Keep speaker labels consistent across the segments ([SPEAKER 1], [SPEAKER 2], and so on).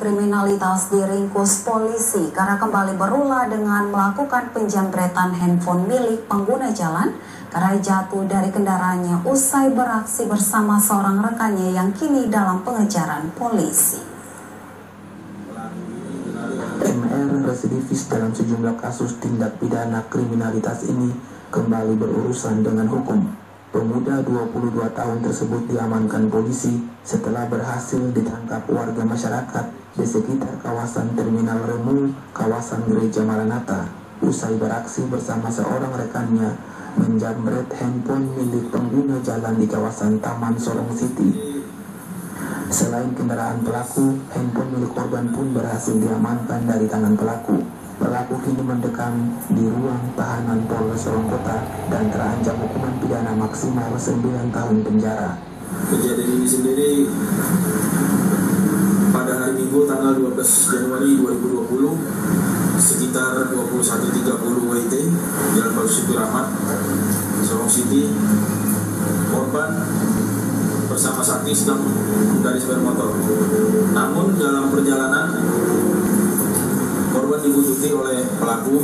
[SPEAKER 1] kriminalitas diringkus polisi karena kembali berulah dengan melakukan penjambretan handphone milik pengguna jalan karena jatuh dari kendaraannya usai beraksi bersama seorang rekannya yang kini dalam pengejaran polisi.
[SPEAKER 2] MR residivis dalam sejumlah kasus tindak pidana kriminalitas ini kembali berurusan dengan hukum. Pemuda 22 tahun tersebut diamankan polisi setelah berhasil ditangkap warga masyarakat di sekitar kawasan Terminal Remu, kawasan Gereja Maranatha, usai beraksi bersama seorang rekannya menjamret handphone milik pengguna jalan di kawasan Taman Sorong City. Selain kendaraan pelaku, handphone milik korban pun berhasil diamankan dari tangan pelaku. Pelaku kini mendekam di ruang tahanan Polres Sorong Kota dan terancam hukuman pidana maksimal 9 tahun penjara.
[SPEAKER 3] Kejadian ini sendiri pada hari Minggu tanggal 12 Januari 2020 sekitar 21.30 WIT Jalan Baru Syukur Ahmad, Sorong City. Korban bersama Sakti sedang mengendarai sepeda motor. Namun dalam perjalanan korban dibuntuti oleh pelaku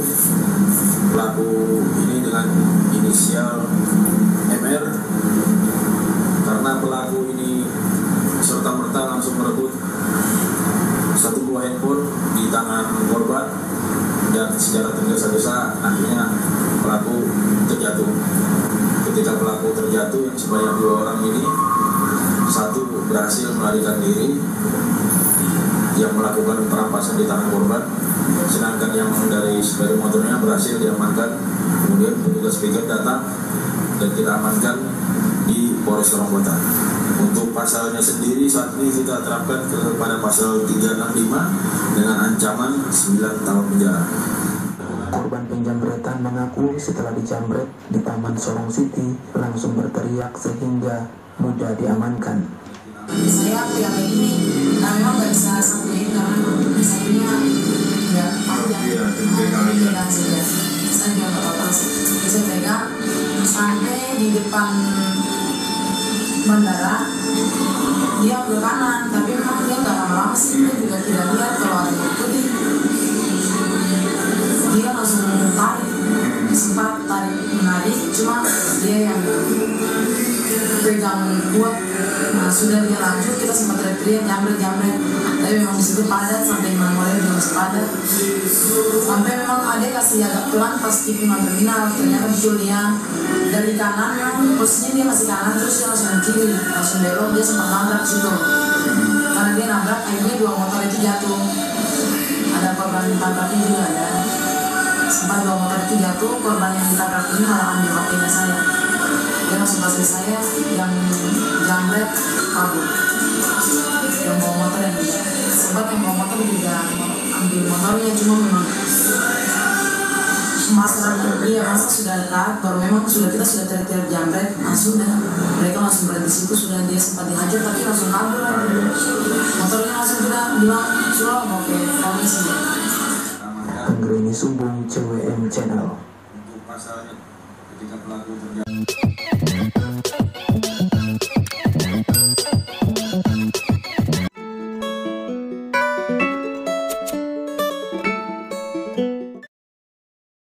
[SPEAKER 3] ini dengan inisial MR, karena pelaku ini serta-merta langsung merebut satu buah handphone di tangan korban dan secara tergesa-gesa akhirnya pelaku terjatuh. Ketika pelaku terjatuh, yang sebanyak 2 orang ini, satu berhasil melarikan diri yang melakukan perampasan di tangan korban, sedangkan yang dari sepeda motornya berhasil diamankan. Kemudian petugas piket datang dan kita amankan di Polres Sorong Kota. Untuk pasalnya sendiri saat ini kita terapkan kepada pasal 365 dengan ancaman 9 tahun penjara.
[SPEAKER 2] Korban penjambretan mengaku setelah dijambret di Taman Sorong City langsung berteriak sehingga mudah diamankan.
[SPEAKER 4] Saya yang ini memang nggak bisa sampein karena misalnya nggak panjang pegang saja. Saya juga nggak apa-apa sih. Bisa pegang sampai di depan bandara dia ke kanan, tapi memang dia nggak lama-lama sih. Dia juga tidak lihat kalau ada yang putih. Dia langsung tarik, sempat tarik menarik, cuma dia yang pegang kuat. Nah, sudah dia lanjut, kita sempat teriak jamret, tapi memang disitu padat sampai mana-mana juga masih padat. Sampai memang ada kasih agak pelan pas tikungan terminal, ternyata betul dia dari kanan, memang posisinya dia masih kanan, terus dia langsung kiri, langsung belok, dia sempat nabrak situ. Karena dia nabrak, akhirnya 2 motor itu jatuh. Ada korban tabraknya juga ada. Sempat 2 motor itu jatuh, korban yang ditabrak ini malah ambil HP-nya saya. Dia langsung kasih saya yang jambret kabur. Yang bawa motor yang juga sempat yang bawa motor juga ambil motornya, cuma memang masalah dia masa sudah dekat, baru memang kita sudah teriak jambret, sudah mereka langsung berhenti situ, sudah dia sempat dihajar tapi langsung kabur lagi. Motornya langsung kita bilang sudah mau ke polisi.
[SPEAKER 2] Penggerini Sumbung CWM Channel.
[SPEAKER 3] Untuk pasalnya ketika pelaku terjatuh